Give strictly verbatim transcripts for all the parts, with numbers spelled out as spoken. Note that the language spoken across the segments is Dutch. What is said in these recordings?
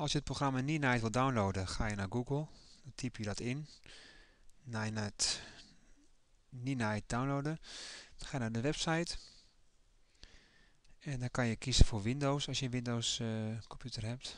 Als je het programma Ninite wil downloaden, ga je naar Google. Dan typ je dat in. Ninite, Ninite downloaden. Dan ga je naar de website. En dan kan je kiezen voor Windows als je een Windows uh, computer hebt.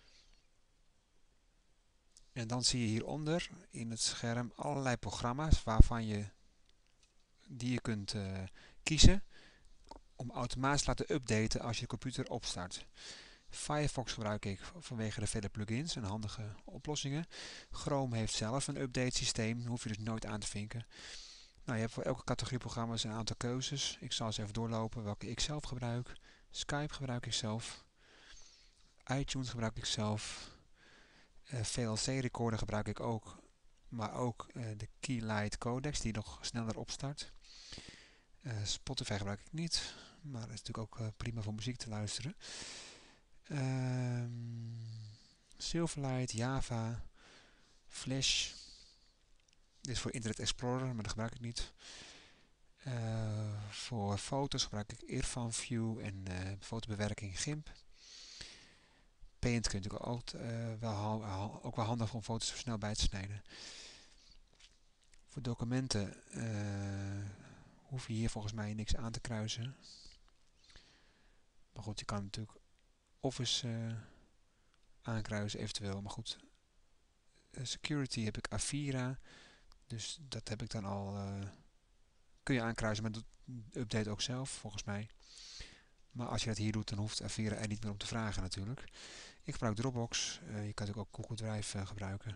En dan zie je hieronder in het scherm allerlei programma's waarvan je, die je kunt uh, kiezen om automatisch te laten updaten als je de computer opstart. Firefox gebruik ik vanwege de vele plugins en handige oplossingen. Chrome heeft zelf een update systeem, dat hoef je dus nooit aan te vinken. Nou, je hebt voor elke categorie programma's een aantal keuzes. Ik zal eens even doorlopen welke ik zelf gebruik. Skype gebruik ik zelf. iTunes gebruik ik zelf. Uh, V L C recorder gebruik ik ook. Maar ook uh, de Keylight codecs die nog sneller opstart. Uh, Spotify gebruik ik niet. Maar dat is natuurlijk ook uh, prima voor muziek te luisteren. Uh, Silverlight, Java, Flash. Dit is voor Internet Explorer, maar dat gebruik ik niet. Uh, voor foto's gebruik ik Irfan View en uh, fotobewerking GIMP. Paint kun je natuurlijk ook, uh, wel, ook wel handig om foto's snel bij te snijden. Voor documenten uh, hoef je hier volgens mij niks aan te kruisen. Maar goed, je kan natuurlijk Office uh, aankruisen eventueel. Maar goed, uh, security heb ik Avira. Dus dat heb ik dan al... Uh, kun je aankruisen, maar doet update ook zelf volgens mij. Maar als je dat hier doet, dan hoeft Avira er niet meer om te vragen natuurlijk. Ik gebruik Dropbox. Uh, je kan natuurlijk ook Google Drive uh, gebruiken.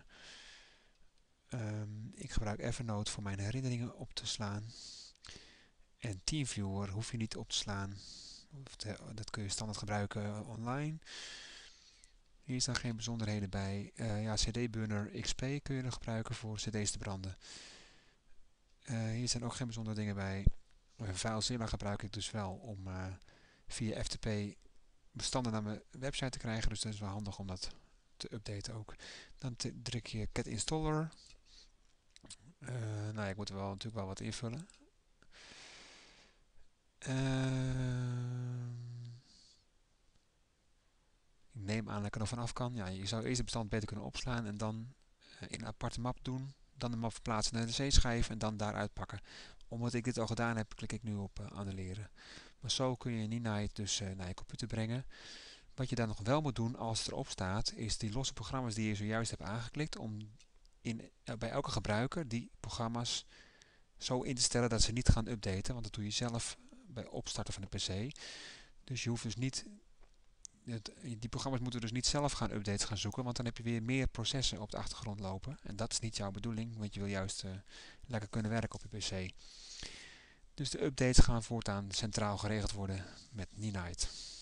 Um, ik gebruik Evernote voor mijn herinneringen op te slaan. En TeamViewer hoef je niet op te slaan. Dat kun je standaard gebruiken online. Hier staan geen bijzonderheden bij. Uh, ja, C D-burner X P kun je nog gebruiken voor cd's te branden. Uh, hier zijn ook geen bijzondere dingen bij. Uh, FileZilla gebruik ik dus wel om uh, via F T P bestanden naar mijn website te krijgen. Dus dat is wel handig om dat te updaten ook. Dan druk je Cat Installer. Uh, nou ja, ik moet er wel, natuurlijk wel wat invullen. Uh, ik neem aan dat ik er nog vanaf kan. Ja, je zou eerst het bestand beter kunnen opslaan en dan uh, in een aparte map doen. Dan de map verplaatsen naar de C-schijf en dan daaruit pakken. Omdat ik dit al gedaan heb, klik ik nu op uh, annuleren. Maar zo kun je Ninite dus uh, naar je computer brengen. Wat je dan nog wel moet doen als het erop staat, is die losse programma's die je zojuist hebt aangeklikt, om in, uh, bij elke gebruiker die programma's zo in te stellen dat ze niet gaan updaten. Want dat doe je zelf bij opstarten van de P C. Dus je hoeft dus niet... Het, die programma's moeten dus niet zelf gaan updates gaan zoeken, want dan heb je weer meer processen op de achtergrond lopen. En dat is niet jouw bedoeling, want je wil juist uh, lekker kunnen werken op je P C. Dus de updates gaan voortaan centraal geregeld worden met Ninite.